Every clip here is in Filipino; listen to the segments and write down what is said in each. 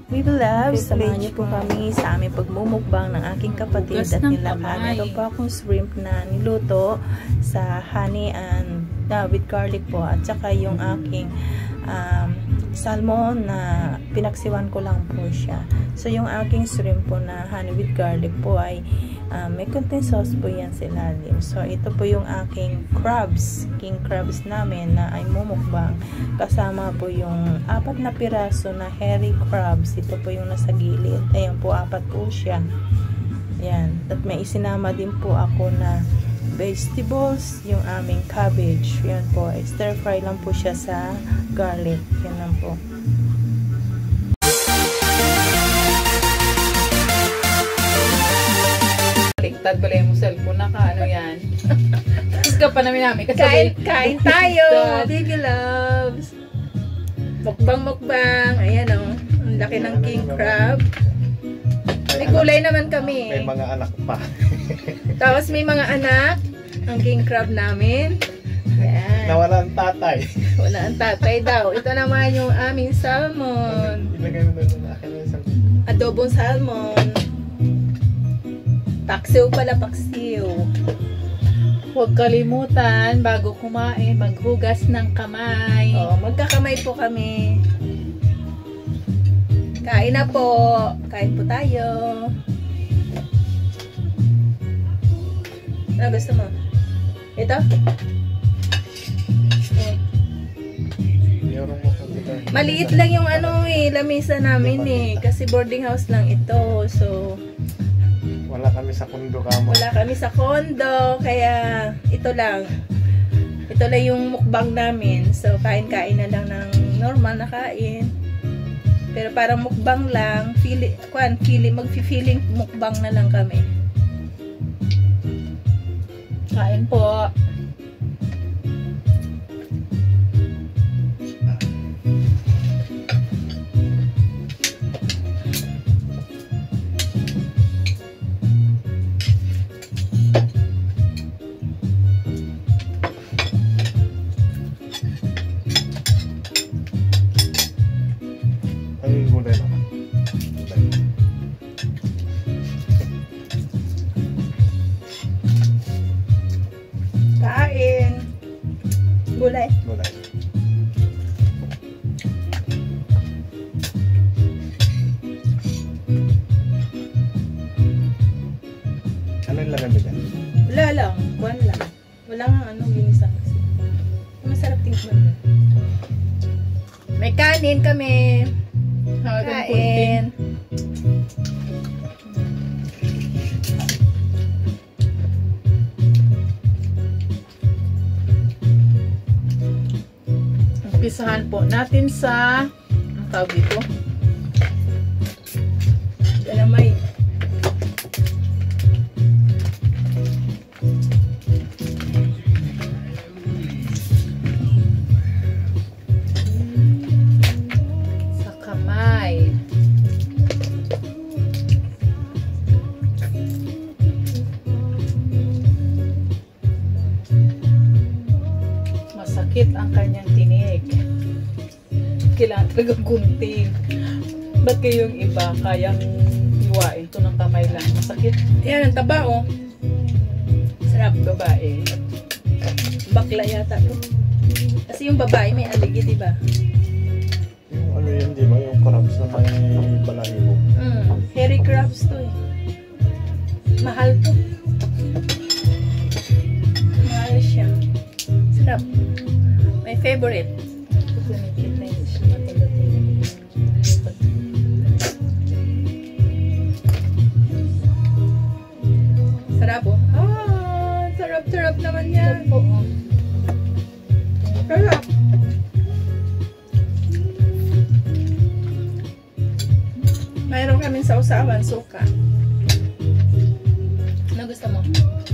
We love, samahan niyo po kami sa aming pagmumukbang ng aking kapatid at nilakad. Ito po akong shrimp na niluto sa honey and with garlic po. At saka yung aking salmon na pinaksiwan ko lang po siya. So yung aking shrimp po na honey with garlic po ay may konting sauce po yan sa ilalim. So ito po yung aking crabs, king crabs namin na ay mumukbang. Kasama po yung 4 na piraso na hairy crabs. Ito po yung nasa gilid. Ayan po, 4 po siya. Yan. At may isinama din po ako na vegetables, yung aming cabbage. Yan po, stir fry lang po siya sa garlic. Yan lang po. Baliktad pala yung cellphone na ano yan. Tapos ka pa namin Kain tayo! Baby loves! Mukbang! Ayan o. Ang laki ng king crab. May gulay naman kami. May mga anak pa. Tapos may mga anak. Ang king crab namin. Ayan. Nawala ang tatay. Wala ang tatay daw. Ito naman yung aming salmon. Ilagay mo doon na akin yung salmon. Adobong salmon. Paksiw pala, paksiw. Huwag kalimutan, bago kumain, maghugas ng kamay. Oh, magkakamay po kami. Kain na po. Kain po tayo. Ano gusto mo? Ito? Maliit lang yung lamisa namin kasi boarding house lang ito. So, wala kami sa kondo kamo. Wala kami sa kondo, kaya ito lang. Ito lang yung mukbang namin. So, kain-kain na lang ng normal na kain. Pero parang mukbang lang, mag-feeling mukbang na lang kami. Kain po. Ay, gulay naman. Kain. Gulay. Gulay. Ano yung lagay mo dyan? Wala lang. Buwan lang. Wala nga ginisang kasi. Masarap tingnan. May kanin kami. Kain. Umpisahan po natin sa ang tawag dito. Galamay. Sa kamay. Masakit ang kanyang tinik. Kailangan talaga gunting. Ba't kayong iba kayang hiwain ito ng kamay lang? Masakit. Yan, ang taba Sarap. Babae. Bakla yata to. Kasi yung babae may aligi, di ba? Yung ano yun, di ba? Yung crabs na may balahibo. Hairy crabs to Mahal to. Mahal siya. Sarap. My favorite. Sarap sarap naman yan. Sarap. Mayroon kaming sausawan, suka. Ano gusto mo?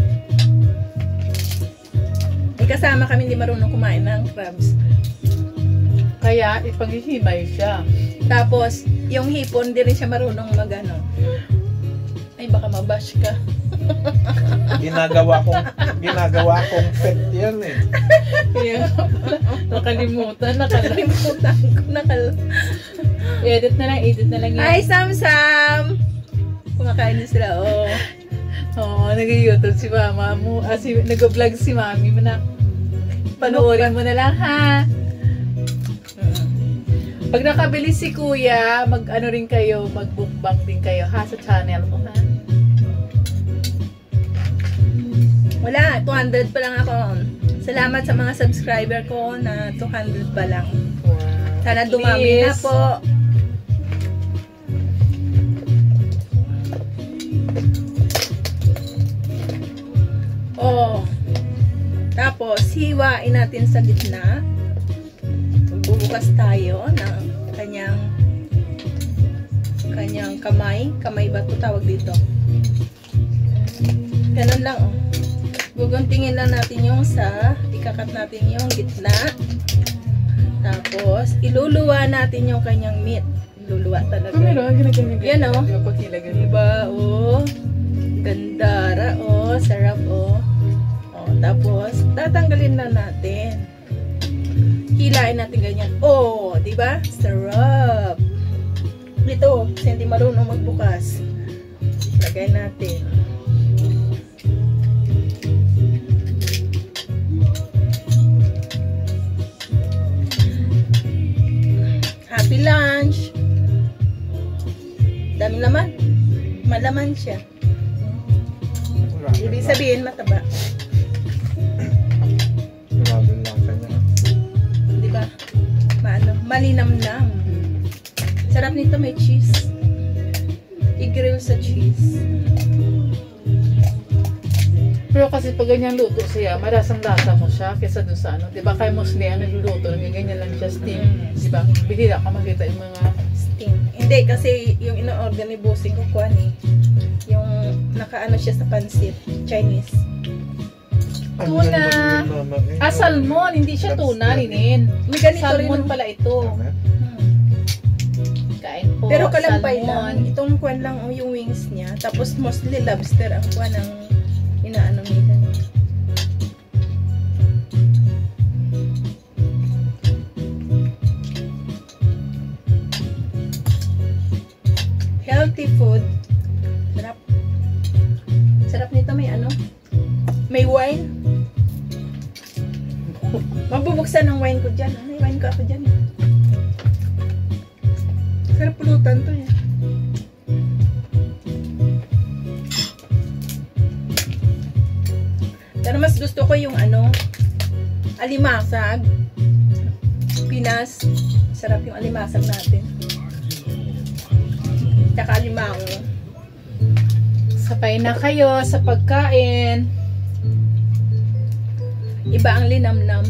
May kasama kami hindi marunong kumain ng crabs. Kaya ipanghihimay siya. Tapos, yung hipon, di rin siya marunong magano. Ay, baka mabash ka. Ginagawa kong pet yan eh. Kaya nakalimutan ko. Edit na lang yan. Hi, Sam! Kumakain na sila, oh. Oo, nag-YouTube si mama mo. Nag-vlog si mami mo na. Panoorin mo na lang, ha? Pag nakabili si kuya, mag-ano rin kayo, mag-bookbang din kayo, ha? Sa channel mo, ha? Wala, 200 pa lang ako. Salamat sa mga subscriber ko na 200 pa lang. Wow. Sana dumami na po. Oh. Tapos, hiwain natin sa gitna. Bubukas tayo ng kanyang kamay. Kamay ba ito tawag dito? Ganun lang, oh. Guguntingin lang natin yung ikakat natin yung gitna. Tapos, iluluwa natin yung kanyang meat. Iluluwa talaga. Yan, oh. Diba, oh. Gandara, oh. Sarap, oh. Oh, tapos, tatanggalin na natin. Hilain natin ganyan. Oh, diba? Sarap. Dito, kasi hindi marunong magbukas. Lagay natin. Happy lunch. Daming laman. Malaman siya. Ibig sabihin mataba. Grabe lang kanya. Diba? Malinamnam. Sarap nito, may cheese. I-grill sa cheese. Pero kasi pag ganyan luto siya, marasang lasa mo siya kesa dun sa ano. Diba kay mostly ang nagluluto, ganyan lang siya steam. Diba? Bihira ka makita yung mga Steam. Hindi, kasi yung ino-order ni Bossing ko kuwan eh. Yung nakaano siya sa pansit. Chinese. tuna. Salmon. Hindi siya tuna, Linin. May ganito Salmon rin. pala ito. Kain po. Pero kalampay lang. salmon. Itong kuwan lang yung wings niya. Tapos mostly lobster ang kuwan ang inaano nila. Healthy food. Sarap. Sarap nito, may ano? May wine. Mabubuksan ng wine ko dyan. May wine ko ako dyan. Sarap pulutan to eh. Pero mas gusto ko yung ano, alimasag. Pinas. Sarap yung alimasag natin. Tsaka alimango. Sabay na kayo sa pagkain. Iba ang linamnam.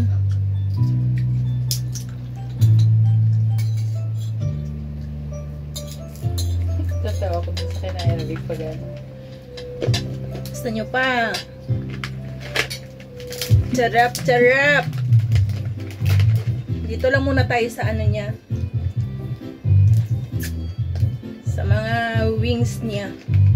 Tatawa ko dun sa kinayalig pa gano'n. Gusto nyo pa? Sarap, sarap! Dito lang muna tayo sa ano niya. Sa mga wings niya.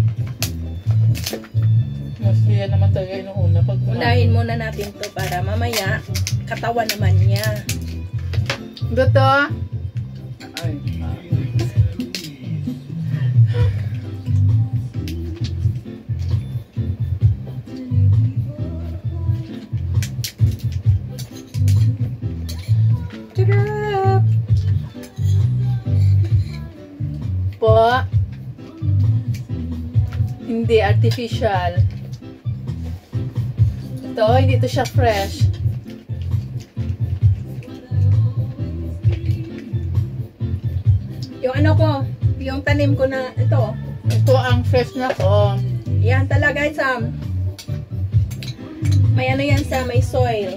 Mas yan naman talaga yung una. Pag Unahin muna natin to para mamaya katawan naman niya. Gusto? Ay. Sarap! Po. Hindi artificial. Ito, hindi ito siya fresh. Yung ano ko, yung tanim ko na ito. Ito ang fresh na ko. Yan talaga, Sam. May ano yan, Sam, may soil.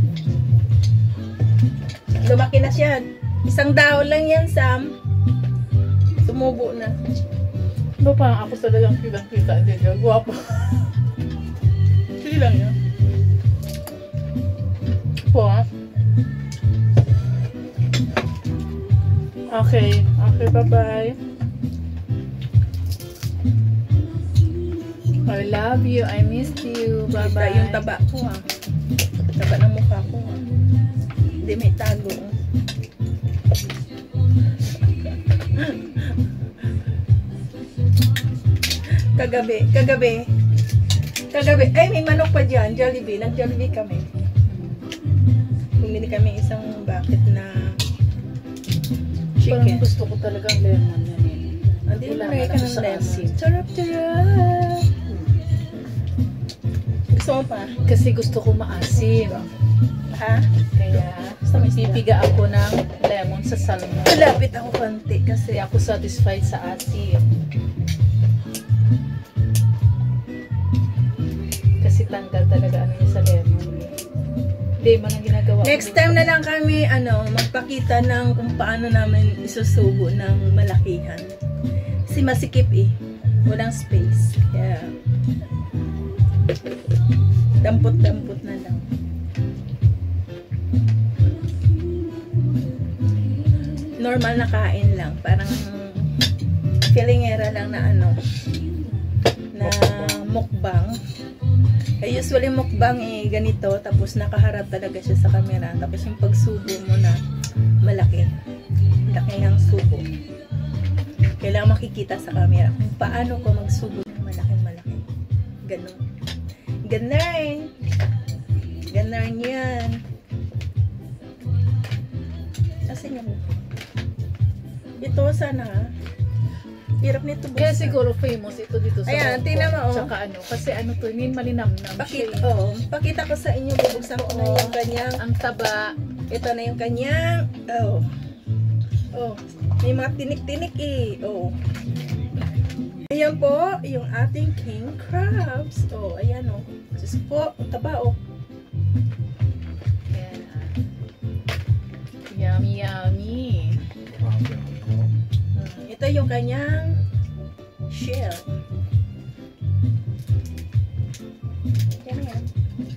Lumaki na siya. Isang dahon lang yan, Sam. Tumubo na. Diba parang ako talagang kitang-kita. Hindi niya. Guwapo. Sige lang yan. Po. Okay. Okay, bye-bye. I love you. I missed you. Bye-bye. Yung taba ko, ha. Taba ng mukha ko, ha. Hindi, may tago. Kagabi. Ay, may manok pa dyan. Jollibee. Nag-Jollibee kami. Bumili kami isang bucket na Parang chicken. gusto ko talagang lemon yan eh. Hindi Wala mo ka na ng sa lemon. asin. Charap. Gusto mo pa? Kasi gusto ko maasim. Ha? Kaya pipiga ako ng lemon sa salmon. Malapit ako konti kasi Kasi ako satisfied sa asim. Kasi tanggal talaga ano yung sa lemon. Hindi mo nang ginagawa. next time na lang kami magpakita ng kung paano namin isusubo ng malakihan. Kasi masikip walang space. Kaya dampot-dampot na lang. Normal na kain lang. Parang feelingera lang na na mukbang. Usually mukbang ganito, tapos nakaharap talaga siya sa camera. Tapos yung pagsubo mo na malaki. Laki ng subo. Kailangan makikita sa camera kung paano ko magsubo ng malaki. Ganon. Ganon yan. Asan yung ito sana hirap nito buksan. Kaya siguro famous ito dito sa Ayan, Hong tingnan Kong. mo, Tsaka kasi to, hindi malinamnam siya. Pakita ko sa inyo, bubuksan ko na yung kanyang, Ang taba. ito na yung kanyang, may mga tinik-tinik ayan po, yung ating king crabs. Ayan Diyos po, ang taba Ayan. Yummy. ito yung kanyang shell. Yan.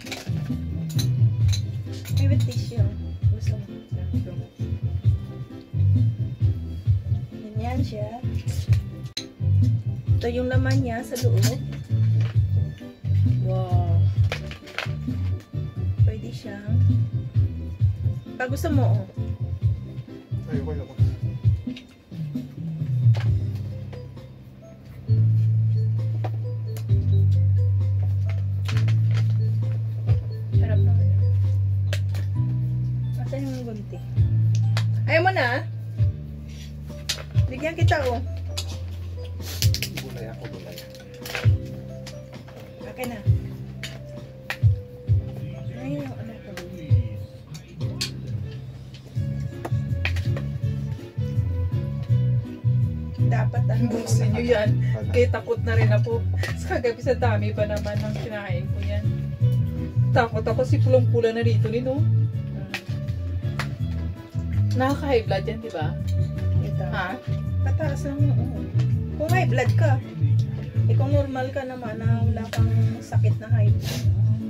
May with tissue. Gusto mo? Ganyan siya. Ito yung laman niya sa loob. Wow. Pwede siyang pag gusto mo Ayoko. Sarap naman. Asan yung gunti? Ayaw mo na? Bigyan kita Gulay ako. Okay na. Ay, yung ano to. Dapat Buksin nyo yan. Kaya takot na rin ako. Sa kagabi sa dami pa naman ng kinain ko yan. Takot ako si pulong-pula na rito no? Nakaka-high blood yan, di ba? Ito. Ha? Pataas lang kung high blood ka. Kung normal ka naman na wala kang sakit na high blood.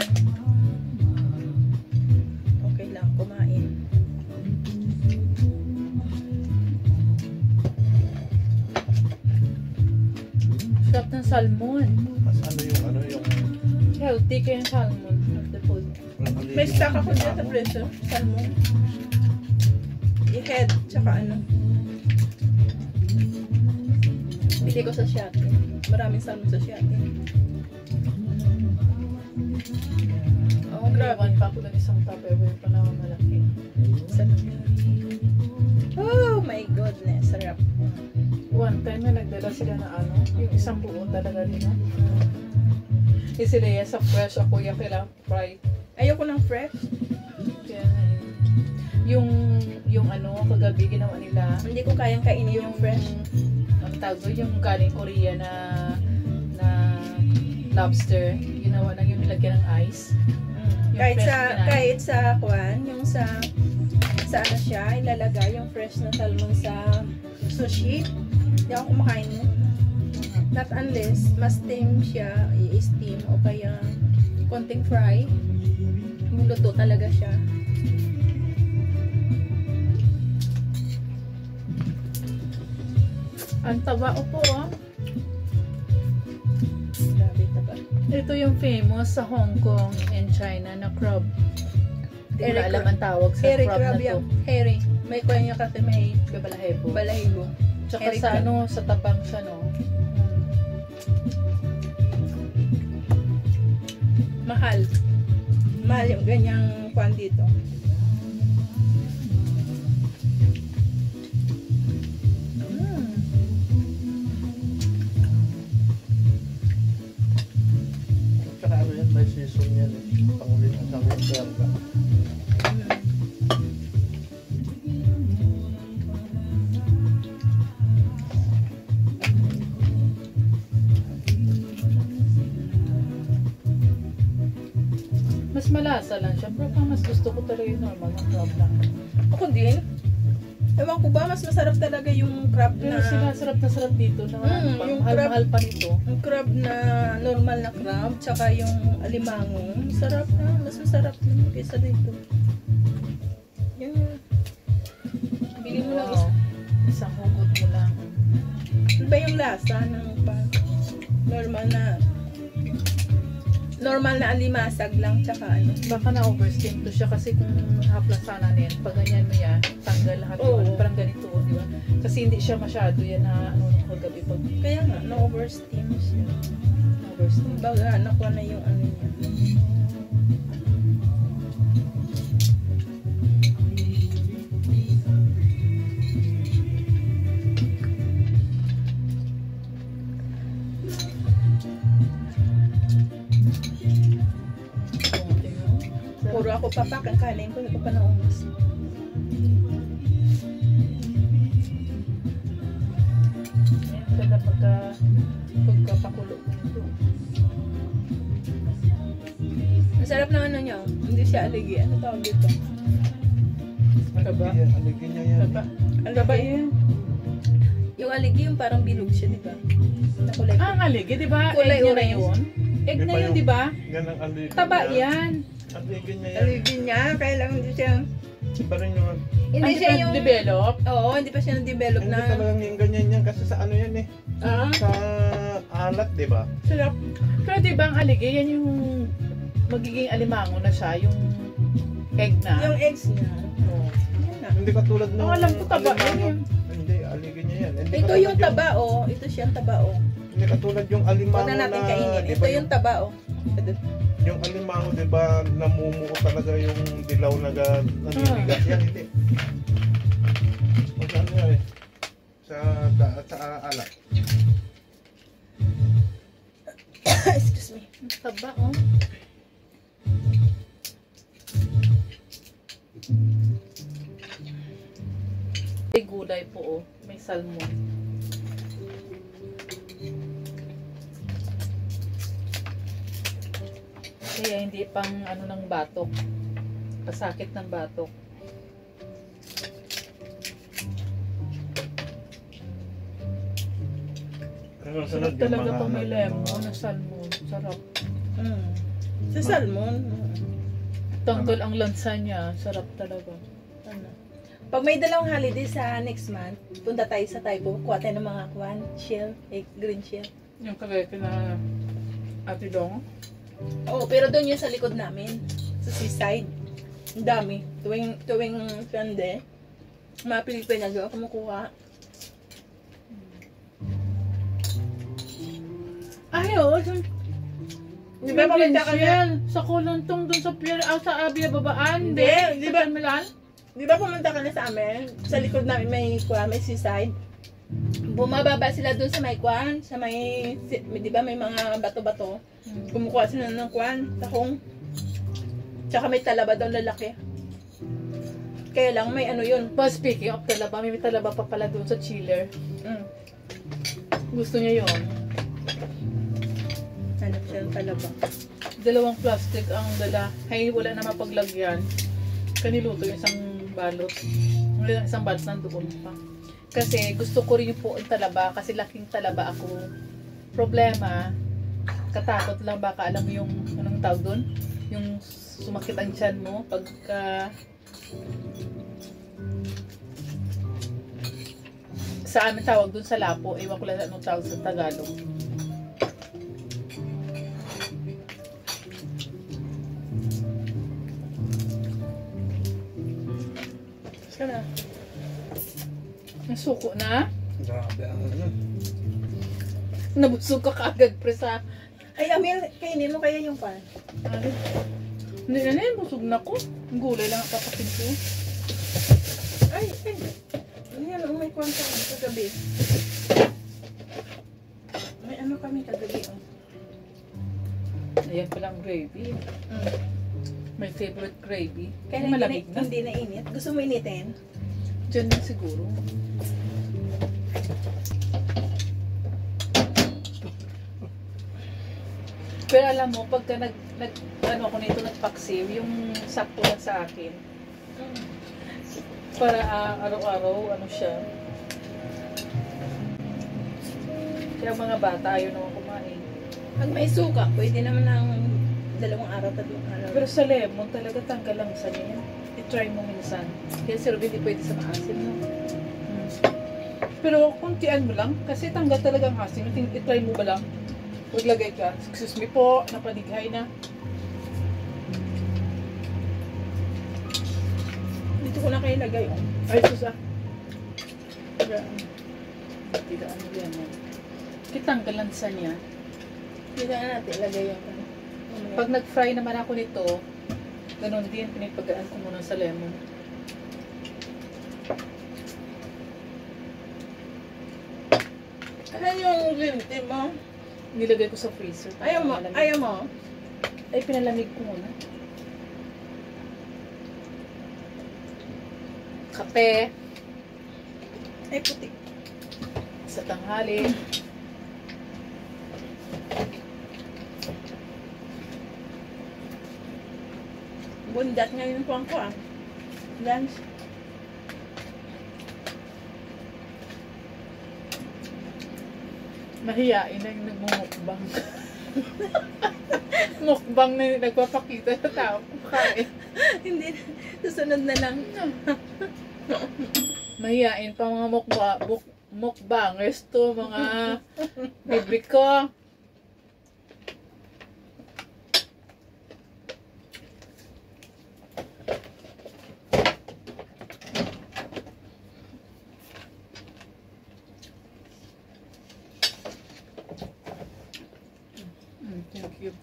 Okay lang, kumain. Sarap ng salmon. Mas yung Healthy kaya yung salmon of the food. May stock ako dyan sa preso. Salmon. I-head, tsaka bili ko sa Shopee. Maraming salmon sa Shopee. Grabe. One pack ng isang Tupperware pa naman malaki. Oh my goodness, sarap. One time na nagdala sila na yung isang buo talaga rin. Yung si Leia sa fresh, ako yung kailangan fried. Ayoko ng fresh. Kaya na yun. Yung kagabi ginawa nila. Hindi ko kayang kainin yung fresh. Ang tawag doon, yung galing Korea na lobster. Ginawa lang yung nilagyan ng ice. Yung Kahit fresh sa kinain. kahit sa kwan, yung sa ano siya, ilalagay yung fresh na salmon sa sushi. Hindi ako kumakain mo. Not unless ma-steam siya, i-steam o kaya konting fry. Luto talaga siya. Ang taba po Grabe taba. Ito yung famous sa Hong Kong and China na crab. Hindi ko Hairy na alam crab. ang tawag sa Hairy crab crab na to. yan. Hairy. May kwan niya kasi may Balahibo. balahibo. Tsaka hairy sa crab. sa tabang siya, no? Mahal. Mahal yung ganyang kwan dito. Tsaka ano yan, may season yan eh. Pangulit ang sa winter ka. Mas malasa lang siya, pero parang mas gusto ko talaga yung normal na crab lang. Ako din. Ewan ko ba, mas masarap talaga yung crab Pero na... sila sarap na sarap dito na yung mahal-mahal pa nito. Yung crab na normal na crab, tsaka yung alimango, sarap na, mas masarap na kaysa dito. Yung... Bili mo lang isa. Isang hugot mo lang. Ano ba yung lasa ng normal na alimasag lang, tsaka ano. Baka na-oversteam to siya kasi kung haplas sana na yan, pag ganyan mo yan, tanggal lahat Oo. yung parang ganito, di ba? Kasi hindi siya masyado yan na ano, kagabi pag Kaya nga, na-oversteam siya. oversteam. Baga, nakuha na yung ano niya. Puro ako papak, ang kanin ko, hindi ko pa naubos. Ganda pagkapakulo ko nito. Ang sarap na ano niya, hindi siya aligi. Ano tawag dito? Taba? Aligin niya yan. Taba? Ang taba yun. Yung aligi, yung parang bilog siya, di ba? Na kulay. Ah, ang aligi, di ba? Kulay Egg niya na orange. yun. Egg Di na ba yun, yung- di ba? Yan ang aligin Taba niya. yan. Aligin niya yan. Aligi niya, kaya lang hindi siya... Iba rin yung... Hindi siya yung... develop. Oo, hindi pa siya na-develop Hindi na... talagang yung ganyan yan kasi sa ano yan eh. Ah, Sa alat, di ba? sarap. Pero di ba ang aligi, yan yung magiging alimango na siya, yung egg na. Yung eggs niya. Oo. Yan na. Hindi katulad ng... Ang alam ko taba yan alimango. yun. Hindi, aligin niya yan. Hindi Ito katulad yung taba, oh. Ito siyang taba, oh. Hindi katulad yung alimango Huwag na natin kainin. di Ito ba, yung taba, oh. yung alimango, di ba, namumuo talaga yung dilaw na naninigas yan, hindi. Kung ano yan eh. Sa alat. Excuse me. Taba, oh. May gulay po, oh. May salmon. Kaya hindi pang ano ng batok. Pasakit ng batok. Pero Sarap talaga pang may lemon na salmon. Sarap. Mm. Sa salmon. Tanggal ang lansa niya. Sarap talaga. Ano? Pag may dalawang holiday sa next month, punta tayo sa Taibo, kuha tayo ng mga kwan, shell, green shell. Yung kagaya na Ate Dong. Oo, pero doon yun sa likod namin, sa seaside. Ang dami. Tuwing Sunday, mga Pilipina doon kumukuha. Ay, oo. Di ba pumunta ka na? Sa Kulantong doon sa Pier, sa Abia Babaan? Hindi, di ba? Sa Milan? Di ba pumunta ka na sa amin? Sa likod namin may seaside. Bumababa sila doon sa may kwan, sa may, di ba may mga bato-bato. Kumukuha sila ng kwan, tahong. Tsaka may talaba daw lalaki. Kaya lang may ano yun. But speaking of talaba, may talaba pa pala doon sa chiller. Mm. Gusto niya yon. Hanap siya ng talaba. 2 plastic ang dala. Hey, wala na mapaglagyan. Kaniluto yung isang balot. Wala na isang balot nandoon pa. Kasi gusto ko rin po ang talaba kasi laking talaba ako. Problema, katakot lang baka alam mo yung anong tawag doon? Yung sumakit ang tiyan mo pagka sa amin tawag doon sa lapo, ewan ko lang anong tawag sa Tagalog. Sana. Nasuko na? Grabe ang ano. Nabusog ka kaagad pre sa Ay, Amel, kainin mo kaya yung pan. Ano? Hindi na yan, busog na ko. Ang gulay lang ang papakin ko. Ay. Ayan, may kwanta kagabi. May ano kami kagabi, Ayan palang gravy. My favorite gravy. Kaya malamig na. Hindi na init. Gusto mo initin? Diyan na siguro. Pero alam mo, pagka ano ko nito, nagpaksiw, yung sakto lang sa akin. Para araw-araw, ano siya. Kaya mga bata, ayaw naman kumain. Pag may suka, pwede naman ng 2 araw, 3 araw. Pero sa lemon, talaga tanggal lang sa niya. I-try mo minsan. Kaya si Ruby, hindi pwede sa maasim, no? Pero kuntian mo lang, kasi tanggal talaga ang asim. I-try mo ba lang? Huwag lagay ka. Excuse me po, napalighay na. Dito ko na kayo lagay, Ay, sus ah. Tidak ano yan. Kitanggalan sa niya. Dito na natin lagay yung pan. Pag nag-fry naman ako nito, ganun din, pinipagaan ko muna sa lemon. Ano yung green tea mo? Nilagay ko sa freezer. Ayaw mo? Ayaw mo? Ay, pinalamig ko muna. Kape. Ay, puti. Sa tanghali. Bundat ngayon po ako, Lunch. Mahiyain na yung nagmumukbang. Mukbang na nagpapakita sa tao. Kain. Hindi. Susunod na lang. Mahiyain pa mga mukbangers to, mga bibi ko. Thank you.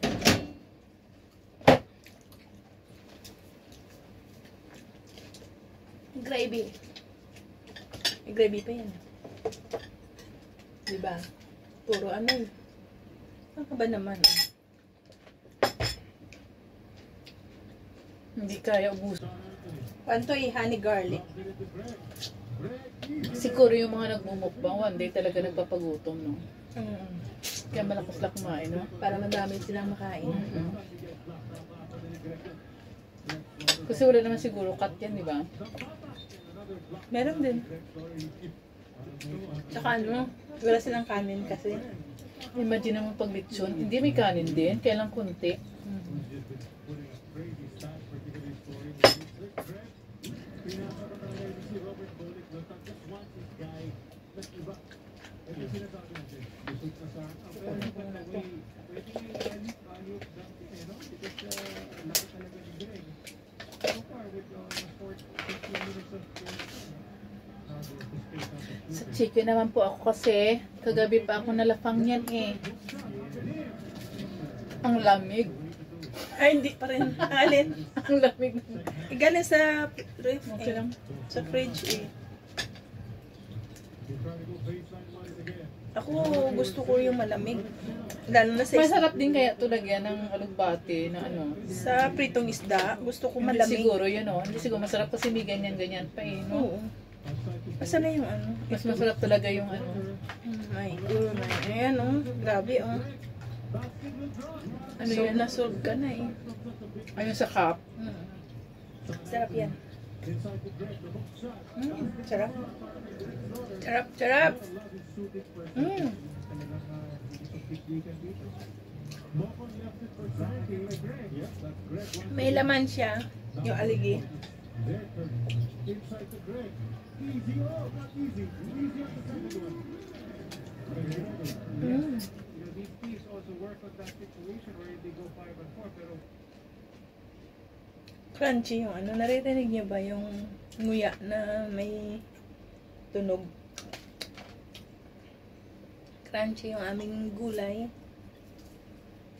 Gravy. May gravy pa yan. Diba? Puro ano. Ano ka ba naman? Hindi kaya ubusin. Panto honey garlic. Siguro yung mga nagmumukbang, one day talaga nagpapagutom, no? Kaya malakas lang kumain, no? Para madami silang makain. Kasi wala naman siguro cut yan, di ba? Meron din. Tsaka ano, wala silang kanin kasi. Imagine naman pag lechon, hindi may kanin din, kaya lang kunti. Sa chicken naman po ako kasi kagabi pa ako nalafang yan eh. Ang lamig. Ay, hindi pa rin. Alin? Ang lamig. Galing sa ref. Okay lang. Sa fridge eh. Ako gusto ko yung malamig. Lalo na sa Masarap din kaya ito lagyan ng alugbati na ano. sa pritong isda. Gusto ko Hindi malamig. siguro yun oh. Hindi siguro masarap kasi may ganyan-ganyan pa eh. No? Oo. Basta na yung ano. Mas masarap talaga yung ano. My goodness. Ayan oh. Grabe oh. Ano So, yan? nasolve ka na eh. Ayun sa cup. Sarap yan. Sarap. Sarap, sarap. May laman siya. Yung aligi. Crunchy yung ano. Naririnig niyo ba yung nguya na may tunog? Crunchy yung aming gulay.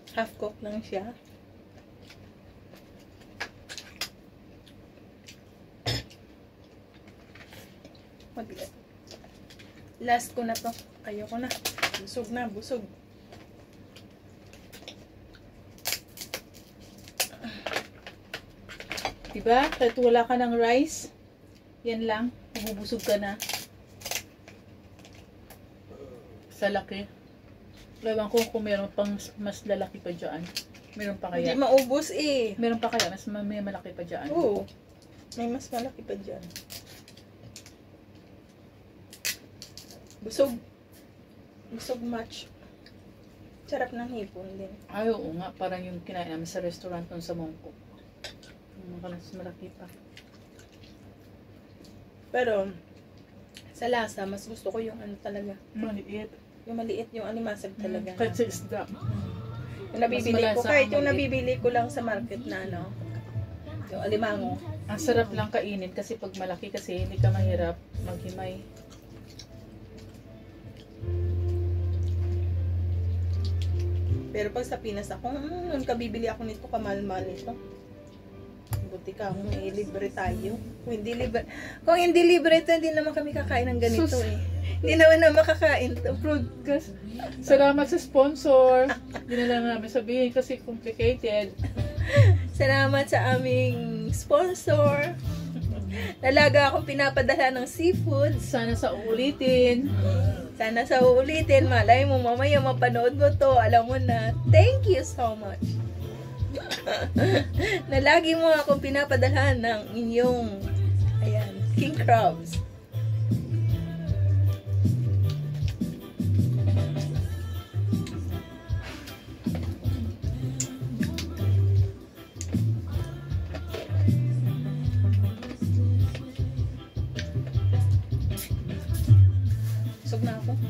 Half cook lang siya. Last ko na to. Ayoko na. Busog na, busog. Diba? Kahit wala ka ng rice, yan lang. Mabubusog ka na. Sa laki. Ewan ko kung meron pang mas lalaki pa dyan. Meron pa kaya? Hindi maubos eh. Meron pa kaya? Mas may malaki pa dyan? Oo. May mas malaki pa dyan. Busog. Busog much. Sarap ng hipon din. Ay, oo nga. Parang yung kinain namin sa restaurant nun sa Mongkok. Mas malaki pa. Pero, sa lasa, mas gusto ko yung ano talaga. Maliit. Yung maliit, yung animasag talaga. Kahit sa isda. Yung nabibili Mas ko, malasa kahit ang yung maliit. nabibili ko lang sa market na ano, yung alimango. Ang sarap lang kainin kasi pag malaki kasi hindi ka mahirap maghimay. Pero pag sa Pinas ako, nung kabibili ako nito, kamal-mal ito. Buti ka kung libre tayo. Kung hindi libre ito, hindi naman kami kakain ng ganito Sus. eh. Hindi naman na makakain to. Kasi, salamat sa sponsor. Hindi na lang namin sabihin kasi complicated. Salamat sa aming sponsor. Talaga akong pinapadala ng seafood. Sana sa uulitin. Sana sa uulitin. Malay mo, mamaya mapanood mo to. Alam mo na. Thank you so much. Na lagi mo akong pinapadala ng inyong ayan, king crabs. Busog na ako.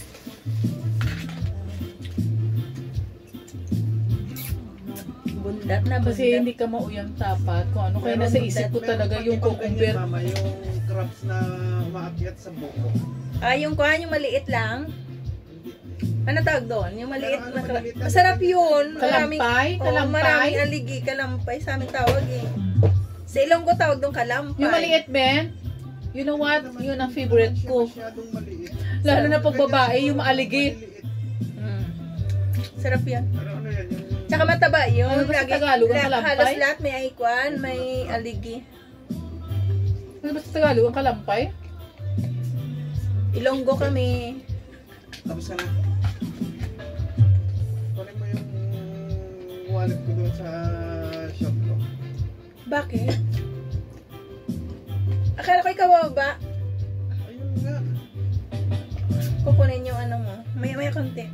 Bundat na bundat. Kasi hindi ka mauyang tapat. Kung ano kaya nasa isip ko talaga yung cucumber. Mama, yung crabs na maakyat sa buko. Yung kuhan, yung maliit lang. Ano tawag doon? Yung maliit Pero ano, na crab. maliliit na- Masarap yun. Kalampay? Oo, Kalampay? maraming aligi. Kalampay sa aming tawag eh. Sa Ilonggo tawag doon kalampay. Yung maliit, Ben. You know what? Yun ang favorite Siya ko. masyadong maliit. Lalo na pag babae, yung maaligi. Maliliit. Mm. Sarap yan. Pero ano yan, yung... Tsaka mataba yun. Ano ba sa Tagalog ang kalampay? Halos lahat may aikwan, may aligi. Ano ba sa Tagalog ang kalampay? Ilonggo kami. Tapos ka na. Kunin mo yung wallet ko doon sa shop ko. Bakit? Akala ko ikaw ba? Ayun nga. Kukunin yung ano mo. Maya konti.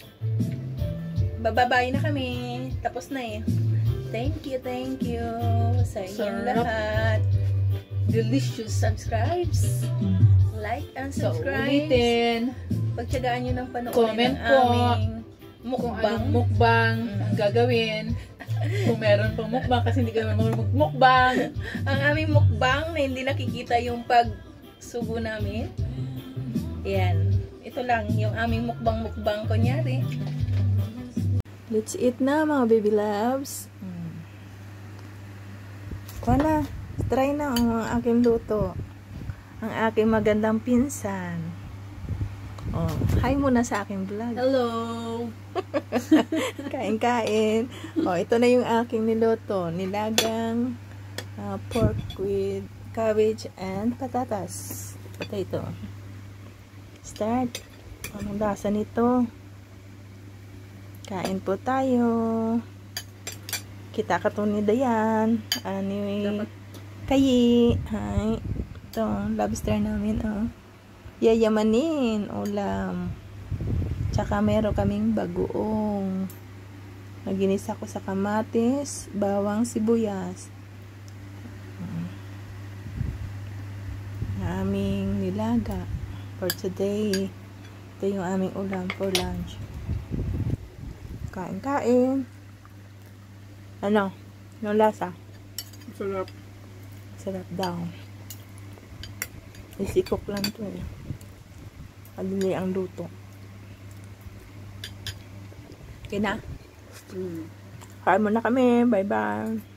Bababay na kami. Tapos na eh. Thank you sa inyong Sarap. lahat. Delicious. Subscribes. Like and So, subscribe. ulitin. Pagtyagaan nyo ng panoorin Comment ng po. aming Kung mukbang. anong mukbang ang gagawin. Kung meron pang mukbang kasi hindi kami magmukbang. Ang aming mukbang na hindi nakikita yung pagsubo namin. Yan. Ito lang yung aming mukbang kunyari. Let's eat na mga baby loves. Kuha na. Try na ang aking luto. Ang aking magandang pinsan. Oh, hi muna sa aking vlog. Hello! Kain-kain. Oh, ito na yung aking niluto. Nilagang pork with cabbage and patatas. Potato. Start. Anong lasa nito? Kain po tayo. Kita ka to ni Dayan. Anyway. Kayi. Hi. Ito, lobster namin. Oh. Yayamanin. Ulam. Tsaka meron kaming bagoong. Naginisa ko sa kamatis, bawang, sibuyas. Aming nilaga for today. Ito yung aming ulam for lunch. Kain-kain. Ano? Anong lasa? Sarap. Sarap daw. Isikok lang to eh. Madali ang luto. Okay na? Kain muna kami. Bye-bye.